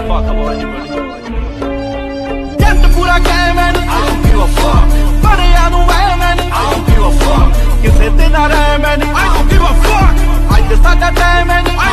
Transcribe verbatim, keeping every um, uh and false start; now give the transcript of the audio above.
fuck about anybody. ਜੱਟ ਪੂਰਾ ਕਾਇਮ ਐ ਨੀ, I don't give a fuck. ਬੜਿਆਂ ਨੂੰ ਵਹਿਮ ਐ ਨੀ, I don't give a fuck. ਕਿਸੇ ਤੇ ਨਾ ਰਹਿਮ ਐ ਨੀ, I don't give a fuck. ਅੱਜ ਸਾਡਾ ਟਾਈਮ ਐ ਨੀ।